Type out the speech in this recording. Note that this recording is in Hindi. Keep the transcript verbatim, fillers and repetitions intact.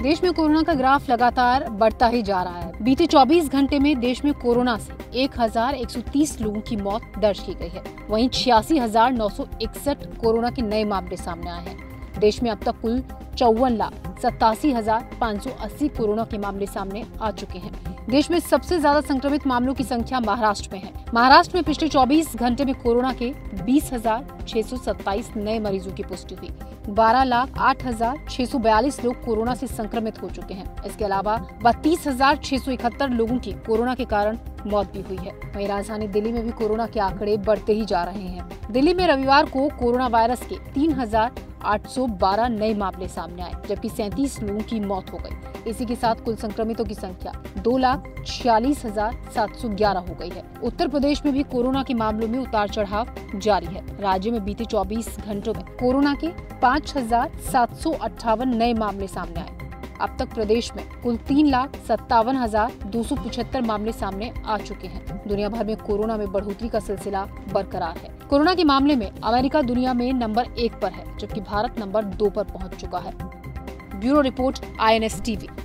देश में कोरोना का ग्राफ लगातार बढ़ता ही जा रहा है। बीते चौबीस घंटे में देश में कोरोना से एक हजार एक सौ तीस लोगों की मौत दर्ज की गई है। वहीं छियासी हजार नौ सौ इकसठ कोरोना के नए मामले सामने आए हैं। देश में अब तक कुल चौवन लाख सतासी हजार पाँच सौ अस्सी कोरोना के मामले सामने आ चुके हैं। देश में सबसे ज्यादा संक्रमित मामलों की संख्या महाराष्ट्र में है। महाराष्ट्र में पिछले चौबीस घंटे में कोरोना के बीस हजार छह सौ सत्ताईस नए मरीजों की पुष्टि हुई। बारह लाख आठ हजार छह सौ बयालीस लोग कोरोना से संक्रमित हो चुके हैं। इसके अलावा बत्तीस हजार छह सौ इकहत्तर लोगों की कोरोना के कारण मौत भी हुई है। वहीं राजधानी दिल्ली में भी कोरोना के आंकड़े बढ़ते ही जा रहे हैं। दिल्ली में रविवार को कोरोना वायरस के तीन हजार आठ सौ बारह नए मामले सामने आए, जबकि सैंतीस लोगों की मौत हो गई। इसी के साथ कुल संक्रमितों की संख्या दो लाख छियालीस हजार सात सौ ग्यारह हो गई है। उत्तर प्रदेश में भी कोरोना के मामलों में उतार चढ़ाव जारी है। राज्य में बीते चौबीस घंटों में कोरोना के पाँच हजार सात सौ अट्ठावन नए मामले सामने आए। अब तक प्रदेश में कुल तीन लाख सत्तावन हजार दो सौ पचहत्तर मामले सामने आ चुके हैं। दुनिया भर में कोरोना में बढ़ोतरी का सिलसिला बरकरार है। कोरोना के मामले में अमेरिका दुनिया में नंबर एक पर है, जबकि भारत नंबर दो पर पहुंच चुका है। Bureau report, I N S TV.